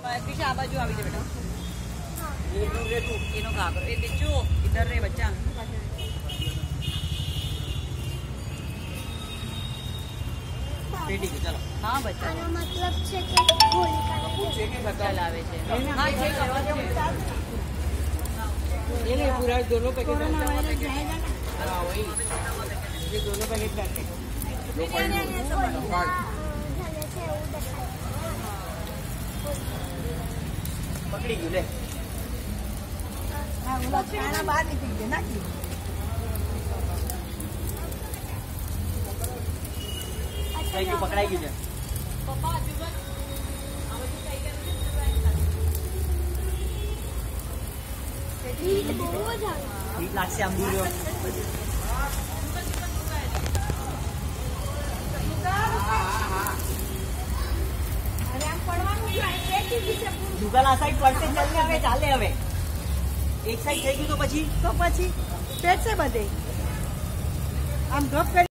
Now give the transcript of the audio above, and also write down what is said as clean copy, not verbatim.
पीछे आ बाजू આવી जा बेटा એનો ઘાઘરો એ બીજું इधर रे बच्चा पेटी चलो हाँ बच्चा मतलब છે કે હોલિકા છે કે બતાલ આવે છે हाँ ये करवा दो ये ले पूरा दोनों पैकेट हाँ वही ये दोनों पैकेट बैठे पकड़ी गई ले हाँ खाना बाहर निकल गया ना कि क्यों पकड़ाई गई पापा ठीक लाख से हम दूर जुगाल आ साइड પડશે જલ્દી હવે ચાલે હવે એક સાઈડ થઈ ગયું તો પછી પેટ છે બધે આમ ગપ